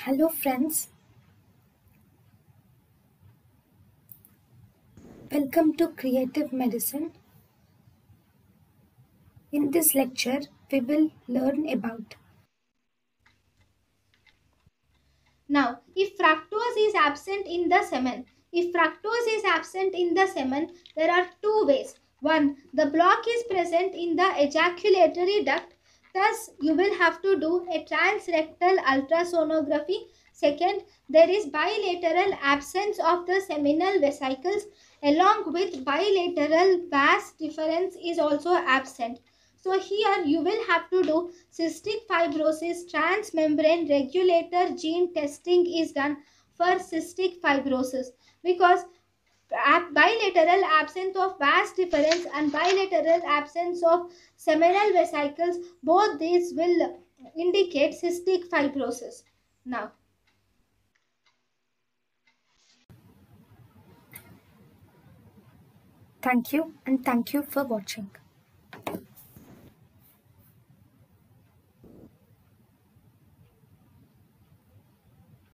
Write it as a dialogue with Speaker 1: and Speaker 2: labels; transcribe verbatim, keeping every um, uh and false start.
Speaker 1: Hello friends, welcome to Creative Medicine. In this lecture, we will learn about
Speaker 2: Now, if fructose is absent in the semen, if fructose is absent in the semen, there are two ways. One, the block is present in the ejaculatory duct. Thus, you will have to do a transrectal ultrasonography. Second, there is bilateral absence of the seminal vesicles along with bilateral vas difference is also absent. So here you will have to do cystic fibrosis transmembrane regulator gene testing is done for cystic fibrosis because bilateral absence of vas difference and bilateral absence of seminal vesicles, both these will indicate cystic fibrosis. Now,
Speaker 1: thank you and thank you for watching.